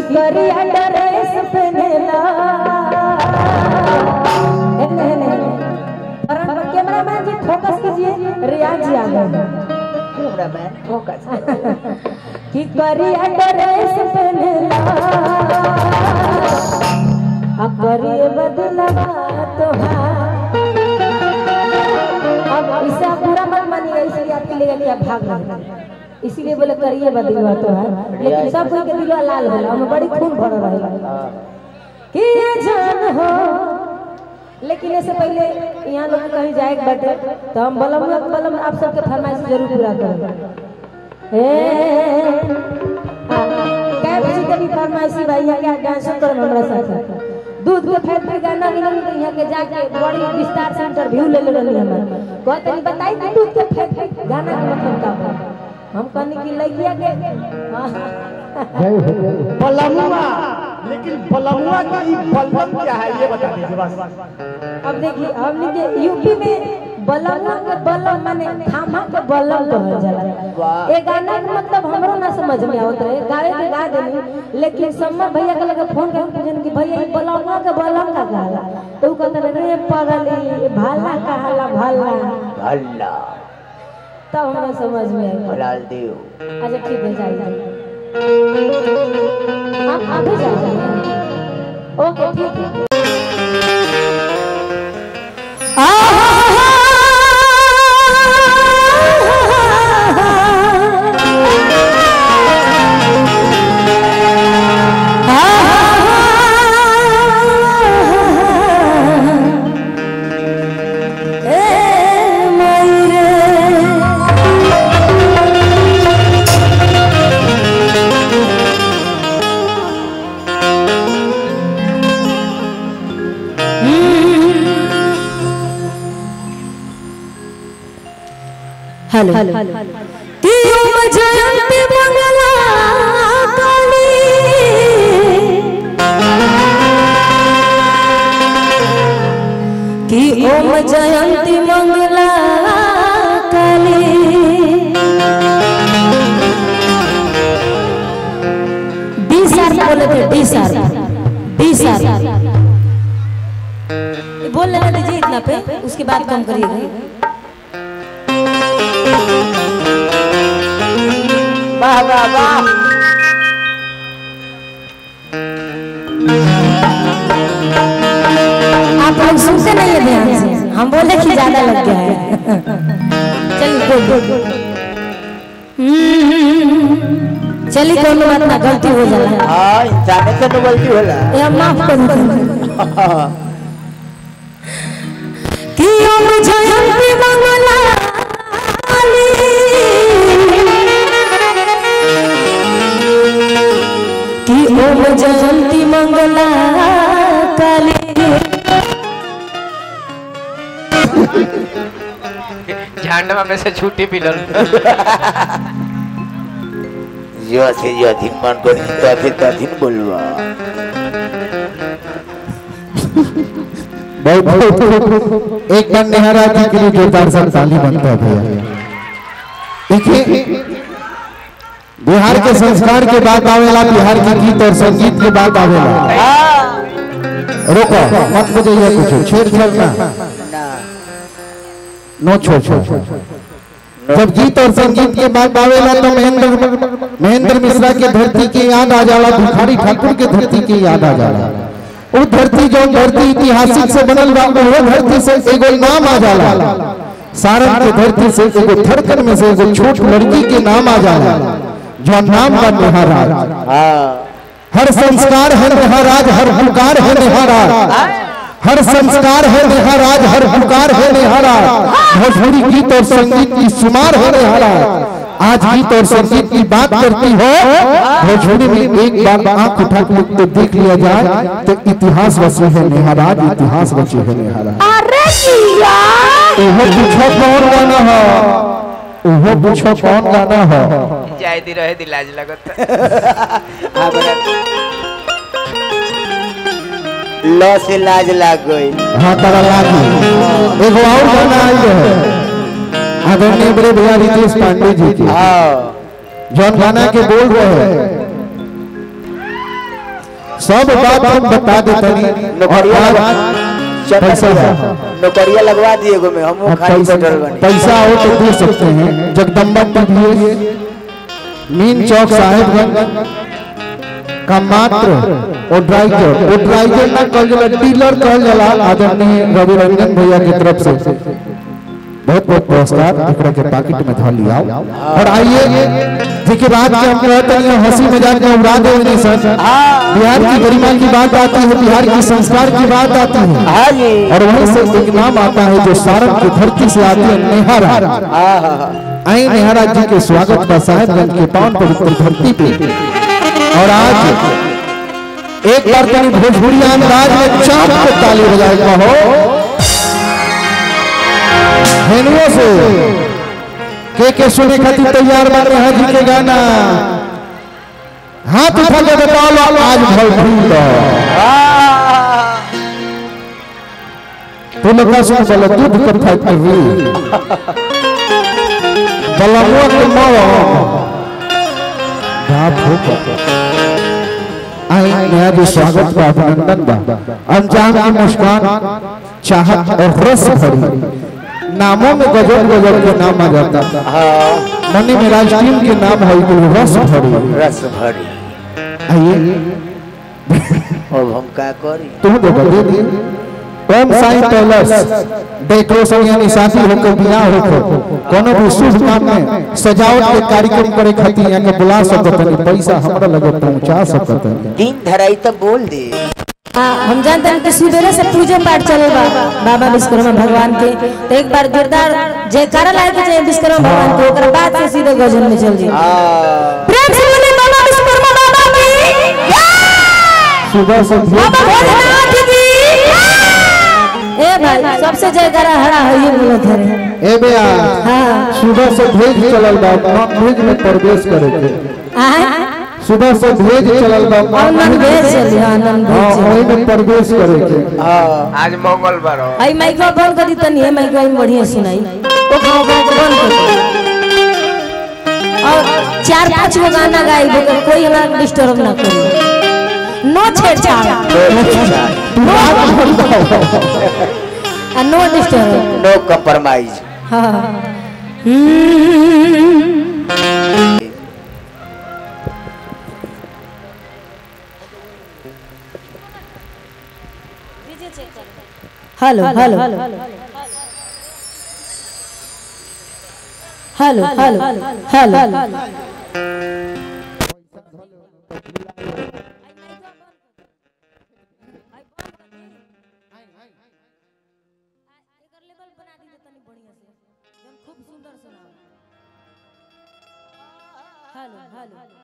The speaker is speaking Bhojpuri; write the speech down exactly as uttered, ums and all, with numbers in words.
करिया ड्रेस पहनेला कैमरामैन जी फोकस कीजिए रियाज जी आ गए कैमरामैन फोकस कि करिया ड्रेस पहनेला आ करिए बदलवा तोहार अब इससे पूरा मत मानिएगा इसलिए आपके लिए गलिया भाग रहा इसीलिए बोले करिए बदलवा तोहार लेकिन सब कोई के दिलवा लाल होला हम बड़ी खून भर रहेला कि जान हो लेकिन इससे पहले यहाँ लोग कहीं जाए बैठे तो हम बलम बलम आप सबके फरमाइश जरूर पूरा करेंगे कैब जी के भी फरमाइशी भाई यहाँ के डांस करो हमारा साथ दूध के फैक्ट्री गाना यहाँ के जाके बड़ी विस्तार से इंटरव्यू ले ले रही हमारे कहते हैं बताई कि दूध के फैक्ट्री गाना का मतलब क्या है हम कहने की लगिया के बलमुआ लेकिन बलमुआ का ये बलम क्या है ये बता दीजिए बस। अब देखिए हमने के यूपी में बलमुआ के बलम माने थामा के बलम कहल जाला ए गाना का मतलब हमरो ना समझ में आवत रहे गावे के गा देनी लेकिन सम्मा भैया के लगे फोन करके पूछन कि भैया ये बलमुआ के बलम का कहला तो उ कहते रे पगली भाला कहला भाला भाला तब हमरा समझ में आई भलाल देव। अच्छा ठीक है जाइए आप अभी जाइए ओके ठीक है हेलो कि ओम जयंती मंगला काली कि ओम जयंती मंगला काली डी सार बोले थे डी सार डी सार बोल लेने दीजिए इतना पे उसके बाद कम करिएगा वाह वाह वाह आप लोग सुनते नहीं है ध्यान से हम बोले कि ज्यादा लग गया है चलिए बोल चलिए कोनो बात ना गलती हो जाला हां इंसान से तो गलती होला ये माफ कर दो कि ओम जयंती मंगला कि ओम जयंती मंगला काली झांडवा में से छुट्टी पिलर जो से जो दिन मन को तो फिर तो दिन बोलवा बहुत बहुत एक बार नेहरा जी के लिए जोरदार सा ताली बनता है भैया। देखिए बिहार के संस्कार के बाद आवेला बिहार के गीत और संगीत के बाद आवेला रोको मत बजाइए कुछ छेड़छाड़ ना नो छोड़ छोड़ जब गीत और संगीत के बाद आवेला तो महेंद्र महेंद्र मिश्रा के धरती के याद आ जाला भिखारी ठाकुर के धरती के याद आ जाला वो धरती जो धरती ऐतिहासिक से बनल बा वो धरती से एगो नाम आ जाला सारण के धरती से एगो धड़कन में से एगो छोट लड़की के नाम आ जाला जो नाम का नेहाराज हर संस्कार है नेहाराज हर हुकार है नेहाराज हर संस्कार है नेहाराज हर हुकार है नेहाराज भोजपुरी गीत और संगीत की शुमार है नेहाराज आज गीत और संगीत की बात करती हो भोजपुरी में एक बार आंख उठा के तो देख लिया जाए तो इतिहास रचे है नेहाराज इतिहास रचे है नेहाराज अरे ओहो पूछो कौन गाना है ओहो पूछो कौन गाना है जाय दी रहे दी लाज लगत लो से लाज लाग गई हाँ तारा लागी एगो और गाना आई है आदरणीय बड़े भैया रितेश पांडे जी की हाँ जौन गाना के बोल रहे हैं सब बात हम बता देते हैं। नौकरिया लगवा पैसा नौकरिया लगवा दिए गो में हम खाली बैठल बनी। पैसा हो तो दे सकते हैं। जगदम्बा टीवीएस मीन चौक साहेबगंज का मात्र ओड्राइजर ओड्राइजर ना कल जला डीलर कल जला आदरणीय रवि रंजन भैया की तरफ से बहुत बहुत पुरस्कार एकरा के पैकेट में धर लिया। और आइए देखिए बात के हम कहते हैं हंसी मजाक में उड़ा दे नहीं सर। बिहार की गरिमा की बात आती है, बिहार की संस्कार की बात आती है और वहीं से एक नाम आता है जो सारण की धरती से आती है, नेहारा। आई नेहारा जी के स्वागत का साहेबगंज के पावन पवित्र धरती पे। और आज एक बार तो भोजपुरी अंदाज में चाप के ताली बजाएगा हो हेनुओं से के के सुने खातिर तैयार बन रहे हैं जी के गाना। हाथ उठा के बताओ आज भोजपुरी तू लोग का सुन चलो दूध कर फैक्ट्री बलमुआ के मारो बाप हो आई नया जी स्वागत का अभिनंदन बा। अनजान की मुस्कान चाहत और रस भरी नामों में गजब गजब के नाम आ जाता। हाँ मनी में राज टीम के नाम है रस भरी रस भरी। आइए अब हम क्या करी तुम देखो दे दिए ओम साईं टेलर्स डेकोरेशन यानी शादी होकर बियाह होकर कोनो भी शुभ काम में सजावट के कार्यक्रम करे खातिर यहाँ के बुला सकते हैं। पैसा हमरा लगे पहुंचा सकते हैं। दिन धराई तो बोल दे। हाँ हम जानते हैं कि सुबह से पूजा पाठ चले बा बाबा विश्वकर्मा भगवान के। तो एक बार जोरदार जयकारा लाए के चाहिए विश्वकर्मा भगवान के। ओकरा बाद से सीधे गजन में चल जाए। प्रेम से बोले बाबा विश्वकर्मा बाबा की सुबह से बाबा भोलेनाथ की। ए भाई सबसे जयकारा हरा है ये बोलत है। ए बेया हाँ सुबह से भेज चलल बा नॉन भेज में प्रवेश करे के। सुबह से भेज चलल बा नॉन भेज चल नॉन हां वही में प्रवेश करे के। आज मंगलवार हो आई माइक बंद कर दी तनी है माइक में बढ़िया सुनाई ओ गाँव गाँव बंद कर और चार पांच गो गाना गाई कोई हमरा डिस्टर्ब ना करे। नो छेड़छाड़ नो डिस्टर्ब नो कंप्रोमाइज। हाँ hello hello hello hello hello hello hello